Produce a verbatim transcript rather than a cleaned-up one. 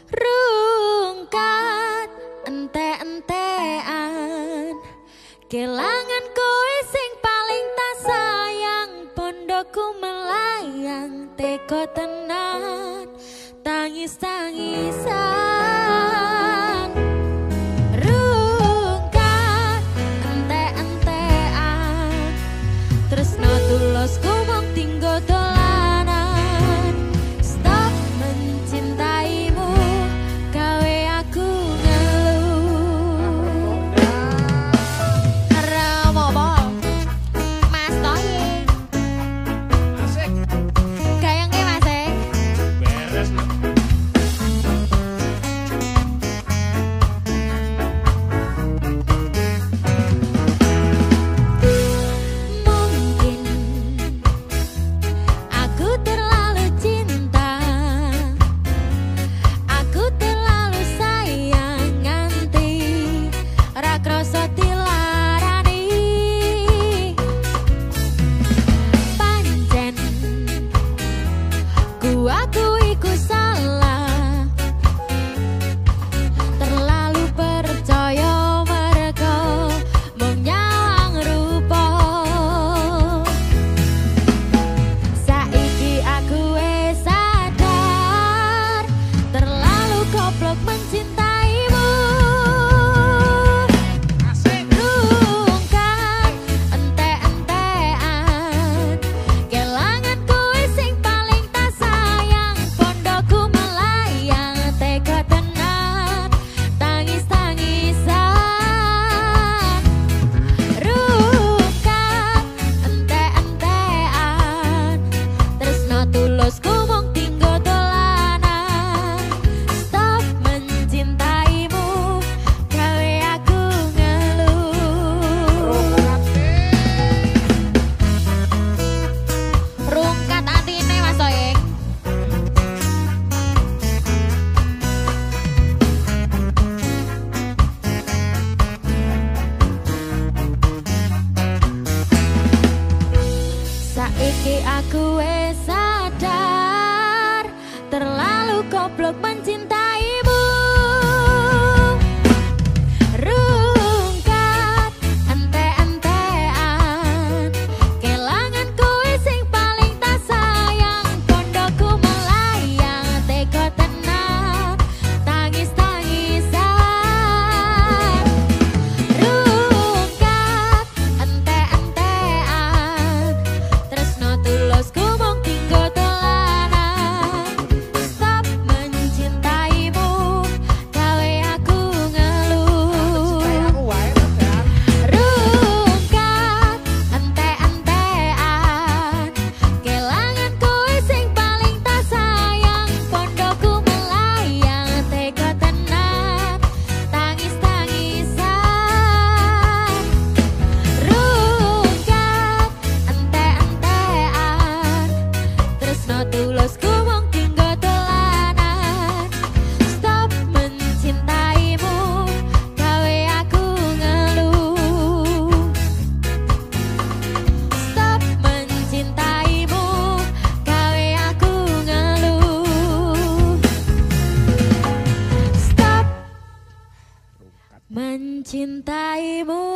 Rungkat ente-entean kelangan kowe sing paling tak sayang, pondokku melayang teko tenan tangis-tangisan. Rungkat ente-entean tresno tulosku mung tinggo dolanan. Stop mencintaimu gawe aku ngeluh. Ramomo Mas Toying Asik. kayangnya Mas e Beres loh. mungkin aku terlalu cinta, aku terlalu sayang nganti ra krasa dilarani. Pancen ku akui ku salah, terlalu percaya mereka mung nyawang rupa. Saiki aku wis sadar, terlalu goblok mencintaimu. Asik. Rungkat ente-entean kelangan kowe sing paling tak sayang, pondokku melayang teko tenan tangis-tangisan. Rungkat ente-entean tresno tulusku mung tinggo dolanan. Stop mencintaimu gawe aku ngeluh. Rungkat atine Mas Toying. Saiki aku wis sadar, terlalu goblok mencintaimu. Rungkat ente-entean kelangan kowe sing paling tak sayang, pondokku melayang teko tenan tangis-tangisan. Rungkat ente-entean tresno tulusku mung tinggo dolanan. Stop mencintaimu gawe aku ngeluh. Aku wae to, Dan. Rungkat ente-entean kelangan kowe sing paling tak sayang, pondokku melayang teko tenan tangis-tangisan. Rungkat ente-entean tresno tulusku mung tinggo dolanan. Stop mencintaimu gawe aku ngeluh. Stop mencintaimu gawe aku ngeluh. Stop mencintaimu